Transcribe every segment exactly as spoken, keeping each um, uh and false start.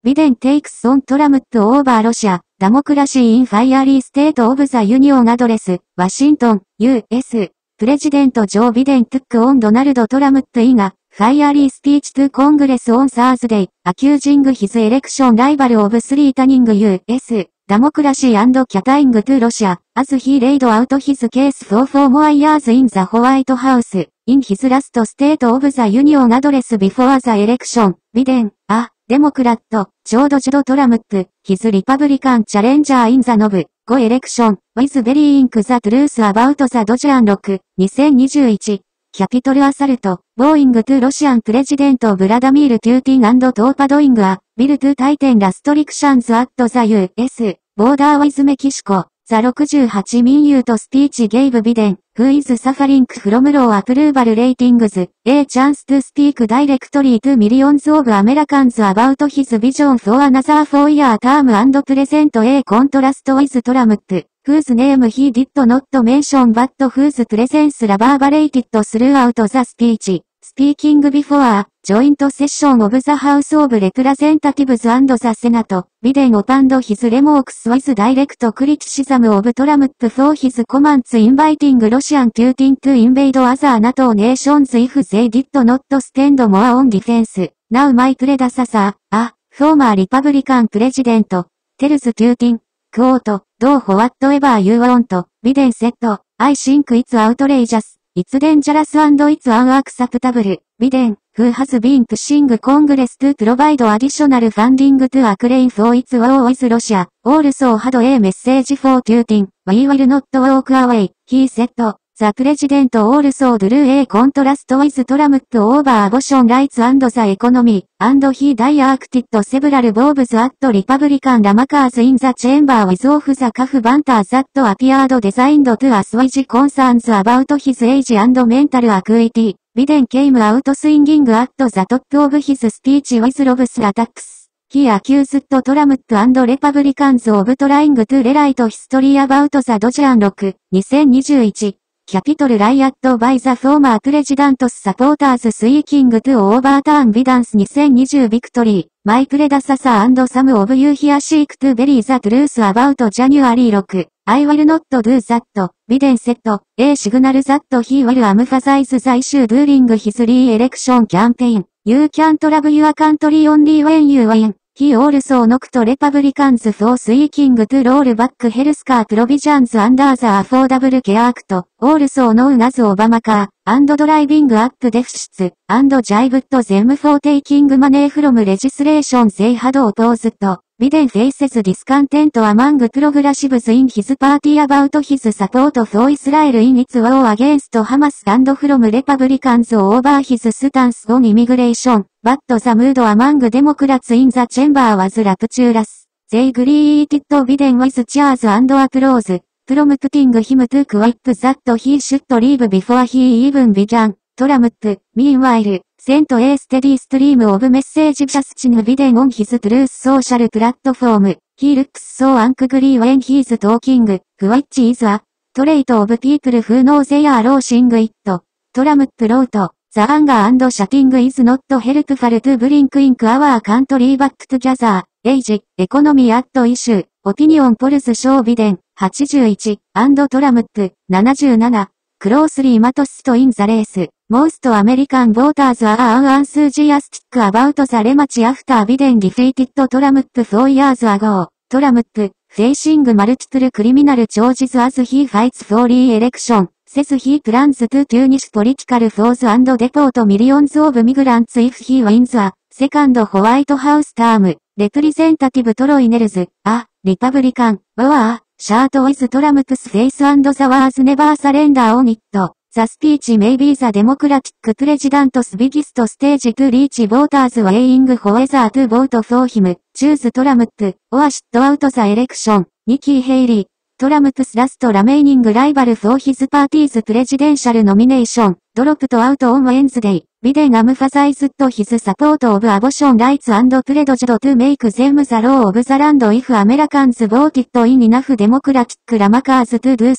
Biden takes on Trump over Russia, Democracy in Fiery State of the Union Address, Washington, U S President Joe Biden took on Donald Trump in a fiery speech to Congress on Thursday, accusing his election rival of threatening U S democracy and catering to Russia, as he laid out his case for four more years in the White House. In his last State of the Union address before the election, Biden, a Democrat, challenged Trump, his Republican challenger in the November election, with burying the truth about the Dodge Rock, twenty twenty-one, Capitol assault, bowing to Russian President Vladimir Putin and torpedoing a bill to tighten restrictions at the U S border with Mexico. The sixty-eight minute speech gave Biden, who is suffering from low approval ratings, a chance to speak directly to millions of Americans about his vision for another four-year term and present a contrast with Trump, whose name he did not mention but whose presence reverberated throughout the speech. Speaking before a joint session of the House of Representatives and the Senate, Biden opened his remarks with direct criticism of Trump for his comments inviting Russian Putin to invade other NATO nations if they did not spend more on defense. Now my predecessor, a former Republican president, tells Putin, quote, do whatever you want, Biden said, I think it's outrageous. It's dangerous and it's unacceptable. Biden, who has been pushing Congress to provide additional funding to Ukraine for its war with Russia, also had a message for Putin. We will not walk away, he said. The president also drew a contrast with Trump over abortion rights and the economy, and he directed several bobs at Republican lawmakers in the chamber with off-the-cuff banter that appeared designed to assuage concerns about his age and mental acuity. Biden came out swinging at the top of his speech with lobster attacks. He accused Trump and Republicans of trying to rewrite history about the Dodge Rock, twenty twenty-one. Capitol riot by the former president's supporters seeking to overturn Biden's twenty twenty victory. My predecessor and some of you here seek to bury the truth about January sixth. I will not do that, Biden said, a signal that he will emphasize the issue during his re-election campaign. You can't love your country only when you win. He also knocked Republicans for seeking to roll back healthcare provisions under the Affordable Care Act, also known as Obamacare, and driving up deficits, and jibed them for taking money from legislation they had opposed. Biden faces discontent among progressives in his party about his support for Israel in its war against Hamas and from Republicans over his stance on immigration, but the mood among Democrats in the chamber was rapturous. They greeted Biden with cheers and applause, prompting him to quip that he should leave before he even began. Trump, meanwhile, sent a steady stream of messages questioning Biden on his Truth Social platform. He looks so angry when he's talking, which is a trait of people who know they are losing it. Trump wrote, the anger and shouting is not helpful to bring in our country back together. Age, economy at issue, opinion polls show Biden, eighty-one, and Trump, seventy-seven. Closely matched in the race. Most American voters are enthusiastic about the rematch after Biden defeated Trump four years ago. Trump, facing multiple criminal charges as he fights for re-election, says he plans to punish political foes and deport millions of migrants if he wins a second White House term. Representative Troy Nehls, a Republican, wore a shirt with Trump's face and the words never surrender on it. The speech may be the Democratic president's biggest stage to reach voters weighing whether to vote for him, choose Trump, or sit out the election. Nikki Haley, Trump's last remaining rival for his party's presidential nomination, dropped out on Wednesday. Biden emphasized his support of abortion rights and pledged to make them the law of the land if Americans voted in enough Democratic lawmakers to do so.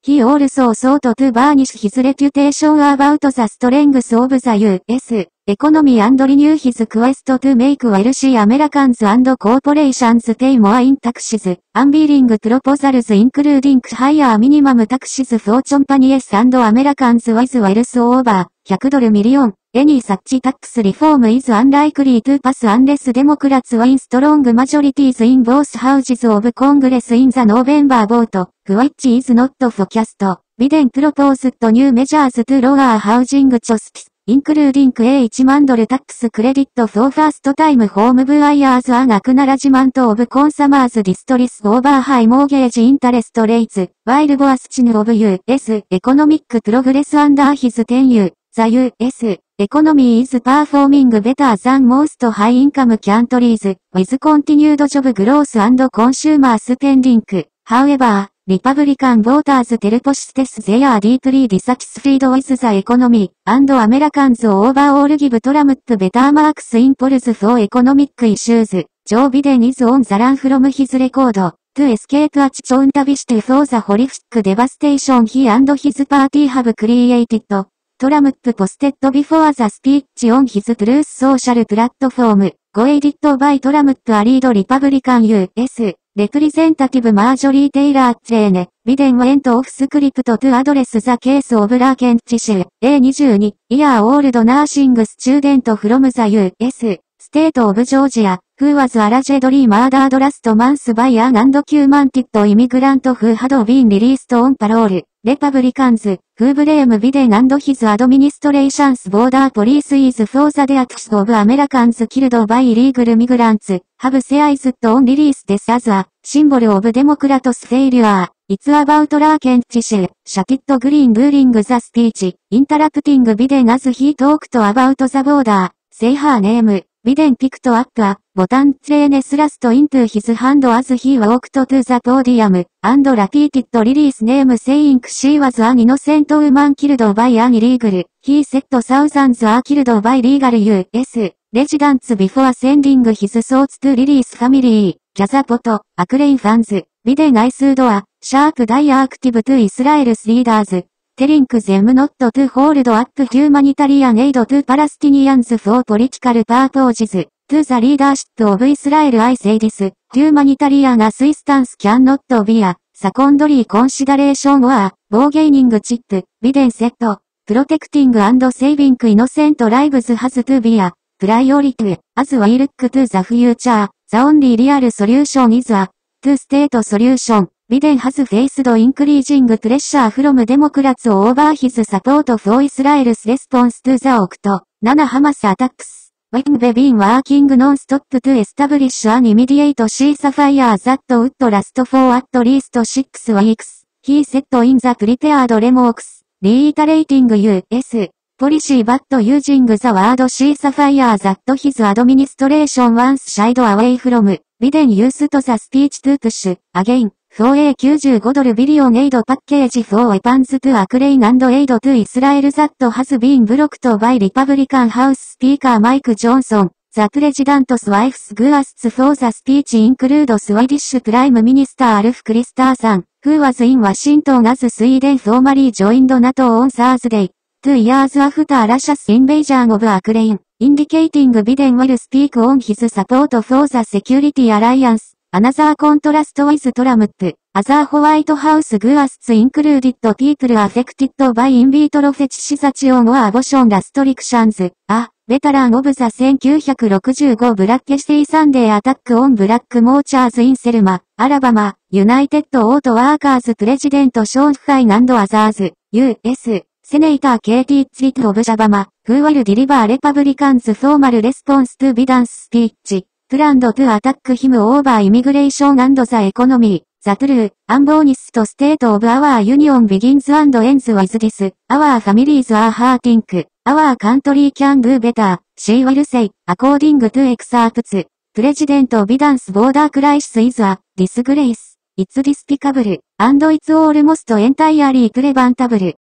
He also sought to burnish his reputation about the strengths of the U S economy and renew his quest to make wealthy Americans and corporations pay more in taxes, unveiling proposals including higher minimum taxes for companies and Americans with wealth over one hundred million. Any such tax reform is unlikely to pass unless Democrats win strong majorities in both houses of Congress in the November vote, which is not forecast. Biden proposed new measures to lower housing costs, including a one man dollar tax credit for first-time home buyers and acknowledgement of consumers' distress over high mortgage interest rates, while boasting of U S economic progress under his tenure. The U S economy is performing better than most high-income countries, with continued job growth and consumer spending. However, Republican voters tell pollsters they are deeply dissatisfied with the economy, and Americans overall give Trump better marks in polls for economic issues. Joe Biden is on the run from his record to escape accountability for the horrific devastation he and his party have created. Trump posted before the speech on his Truth Social platform, co-edited by Trump a lead Republican U S Representative Marjorie Taylor Greene. Biden went off script to address the case of La Kentishire, a twenty-two-year-old nursing student from the U S state of Georgia, who was allegedly murdered last month by an undocumented immigrant who had been released on parole. Republicans, who blame Biden and his administration's border policies for the deaths of Americans killed by illegal migrants, have seized on release this as a symbol of Democrats' failure. It's about La Kentishire, shouted Green during the speech, interrupting Biden as he talked about the border. Say her name. Biden picked up a button chain thrust into his hand as he walked to the podium, and repeated Lily's name saying she was an innocent woman killed by an illegal. He said thousands are killed by legal U S residents before sending his thoughts to Lily's family. Gazapot, Ukraine fans. Biden issued a sharp directive to Israel's leaders, telling them not to hold up humanitarian aid to Palestinians for political purposes. To the leadership of Israel I say this, humanitarian assistance cannot be a secondary consideration or bargaining chip, Biden said. Protecting and saving innocent lives has to be a priority. As we look to the future, the only real solution is a two-state solution. Biden has faced increasing pressure from Democrats over his support for Israel's response to the October ninth Hamas attacks. When they've been working non-stop to establish an immediate ceasefire that would last for at least six weeks, he said in the prepared remarks, reiterating U S policy but using the word ceasefire that his administration once shied away from. Biden used the speech to push, again, for a ninety-five billion aid package for weapons to Ukraine and aid to Israel that has been blocked by Republican House Speaker Mike Johnson. The president's wife's guests for the speech include Swedish Prime Minister Ulf Kristersson, who was in Washington as Sweden formally joined NATO on Thursday, two years after Russia's invasion of Ukraine, indicating Biden will speak on his support for the security alliance. Another contrast with Trump. Other White House guests included people affected by in vitro fetishization or abortion restrictions. A veteran of the nineteen sixty-five Black Sunday attack on black marchers in Selma, Alabama, United Auto Workers President Shawn Fein and others. U S Senator Katie Zwitt of Alabama, who will deliver Republicans' formal response to Biden's speech, planned to attack him over immigration and the economy. The true, unbonest state of our union begins and ends with this. Our families are hurting. Our country can do better, she will say, according to excerpts. President Biden's border crisis is a disgrace. It's despicable, and it's almost entirely preventable.